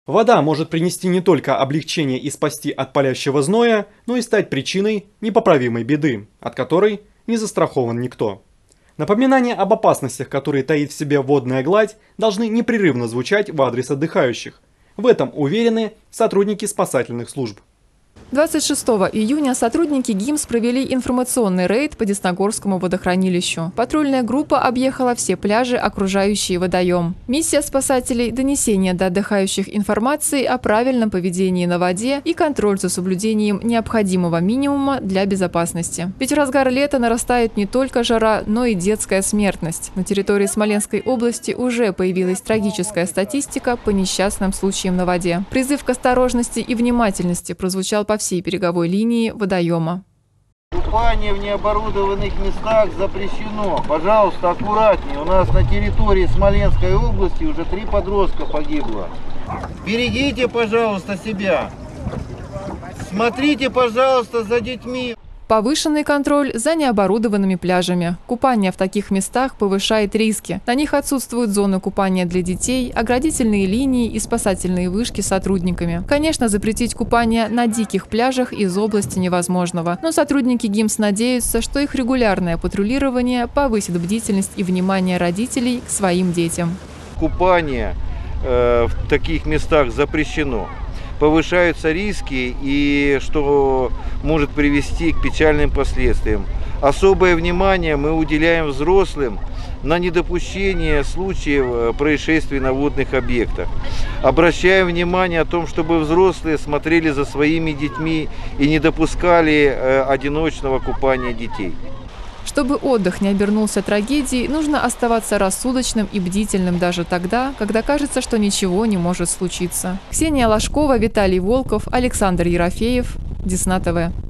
Вода может принести не только облегчение и спасти от палящего зноя, но и стать причиной непоправимой беды, от которой не застрахован никто. Напоминания об опасностях, которые таит в себе водная гладь, должны непрерывно звучать в адрес отдыхающих. В этом уверены сотрудники спасательных служб. 26 июня сотрудники ГИМС провели информационный рейд по Десногорскому водохранилищу. Патрульная группа объехала все пляжи, окружающие водоем. Миссия спасателей – донесение до отдыхающих информации о правильном поведении на воде и контроль за соблюдением необходимого минимума для безопасности. Ведь в разгар лета нарастает не только жара, но и детская смертность. На территории Смоленской области уже появилась трагическая статистика по несчастным случаям на воде. Призыв к осторожности и внимательности прозвучал по всей береговой линии водоема. Купание в необорудованных местах запрещено. Пожалуйста, аккуратнее. У нас на территории Смоленской области уже 3 подростка погибло. Берегите, пожалуйста, себя. Смотрите, пожалуйста, за детьми. Повышенный контроль за необорудованными пляжами. Купание в таких местах повышает риски. На них отсутствуют зоны купания для детей, оградительные линии и спасательные вышки с сотрудниками. Конечно, запретить купание на диких пляжах из области невозможного. Но сотрудники ГИМС надеются, что их регулярное патрулирование повысит бдительность и внимание родителей к своим детям. Купание в таких местах запрещено. Повышаются риски и что может привести к печальным последствиям. Особое внимание мы уделяем взрослым на недопущение случаев происшествий на водных объектах. Обращаем внимание о том, чтобы взрослые смотрели за своими детьми и не допускали одиночного купания детей. Чтобы отдых не обернулся трагедией, нужно оставаться рассудочным и бдительным даже тогда, когда кажется, что ничего не может случиться. Ксения Ложкова, Виталий Волков, Александр Ерофеев, Десна ТВ.